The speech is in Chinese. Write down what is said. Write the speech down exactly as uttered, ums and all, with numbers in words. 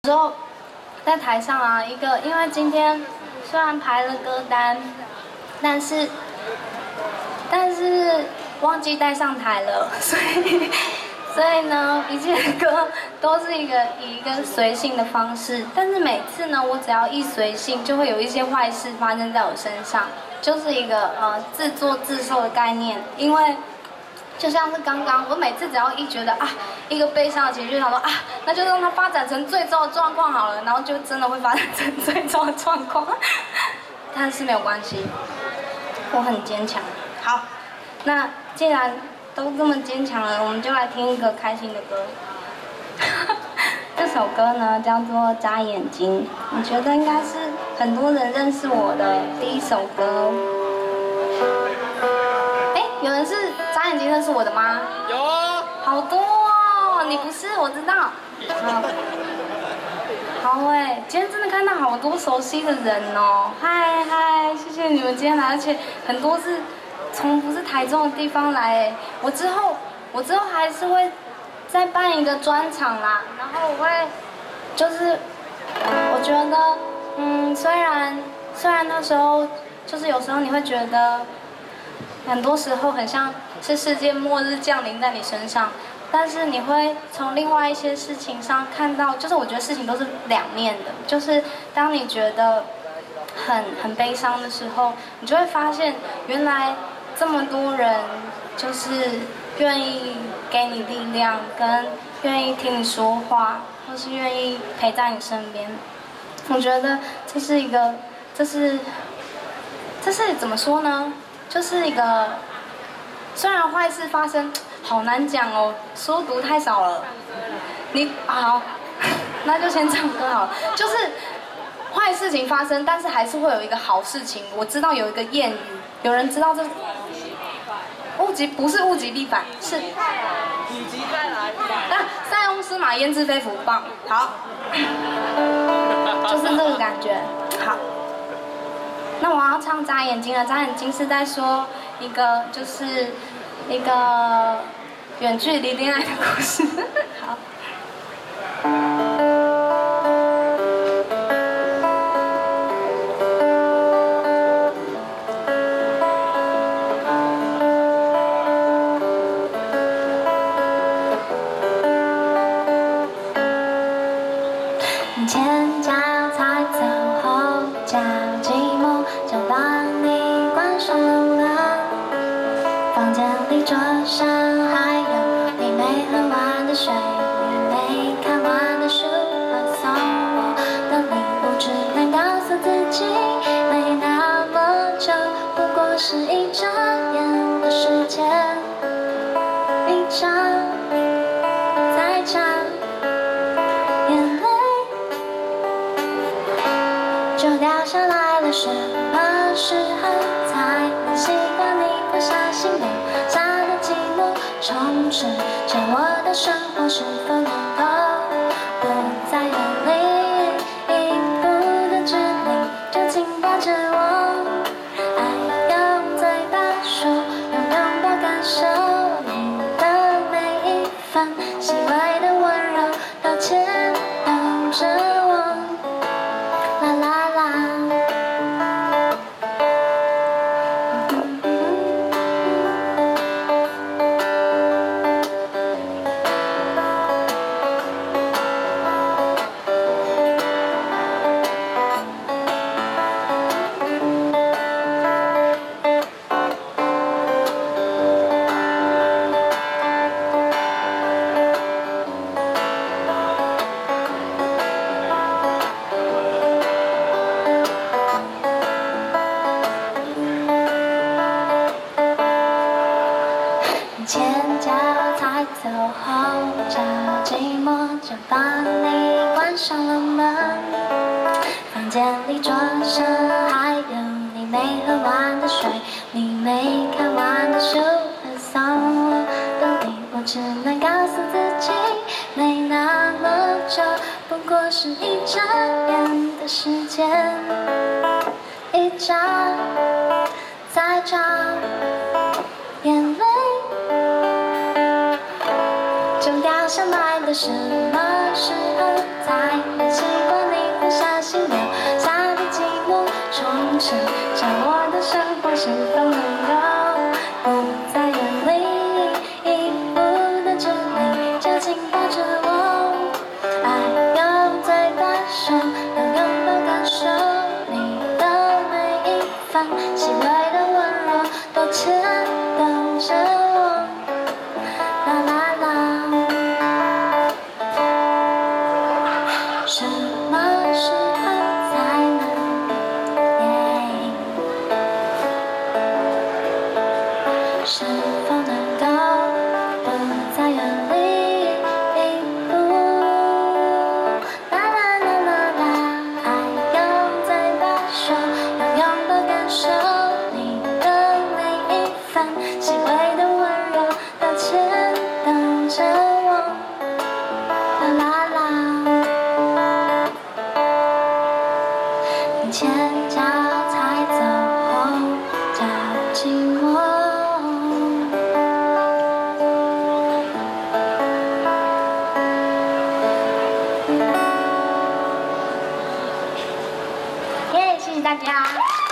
之后在台上啊，一个因为今天虽然排了歌单，但是但是忘记带上台了，所以所以呢，一切歌都是一个以一个随性的方式，但是每次呢，我只要一随性，就会有一些坏事发生在我身上，就是一个呃自作自受的概念，因为。就像是刚刚，我每次只要一觉得啊，一个悲伤的情绪，想说啊，那就让它发展成最糟的状况好了，然后就真的会发展成最糟的状况。但是没有关系，我很坚强。好，那既然都这么坚强了，我们就来听一个开心的歌。这首歌呢叫做《眨眼睛》，我觉得应该是很多人认识我的第一首歌。哎，有人是眨眼睛认识我的吗？ 有啊， 好多哦！你不是，我知道。好，好哎，今天真的看到好多熟悉的人哦！嗨嗨，谢谢你们今天来，而且很多是从不是台中的地方来哎。我之后，我之后还是会再办一个专场啦，然后我会，就是我觉得，嗯，虽然虽然那时候就是有时候你会觉得。很多时候很像是世界末日降临在你身上，但是你会从另外一些事情上看到，就是我觉得事情都是两面的，就是当你觉得很很悲伤的时候，你就会发现原来这么多人就是愿意给你力量，跟愿意听你说话，或是愿意陪在你身边。我觉得这是一个，这是这是怎么说呢？就是一个，虽然坏事发生，好难讲哦，书读太少了。你好，那就先唱歌好了。就是坏事情发生，但是还是会有一个好事情。我知道有一个谚语，有人知道这物极不是物极必反，是否极再来。 啊，塞翁失马焉知非福，棒，好，就是这个感觉，好。那我要唱眨眼睛了，眨眼睛是在说一个就是一个远距离恋爱的故事。好。前脚才走，后脚寂寞，就帮你关上了门。房间里桌上还有你没喝完的水，你没看完的书和送我的礼物，只能告诉自己没那么久，不过是一眨眼的时间，一眨再眨。就掉下来了，什么时候才能习惯你不小心留下的寂寞，充斥着我的生活，是否能够不再用力，一步的距离就紧抱着我，爱用嘴巴说，用拥抱感受你的每一分细微的温柔，都牵动着我。啦啦啦，前脚才走，后脚寂寞，就帮你关上了门。房间里桌上还有你没喝完的水，你没看完的书和送我的礼物，只能告诉自己没那么久，不过是一眨眼的时间，一眨再眨，眼泪就掉下来了，什么时候才能习什么时候才能耶？是否能够不再远离一步？啦啦啦啦啦，爱用嘴巴说，用用的感受你的每一番细微的温柔，到牵等着我。啦啦啦，你前脚才走后脚紧握。耶，谢谢大家。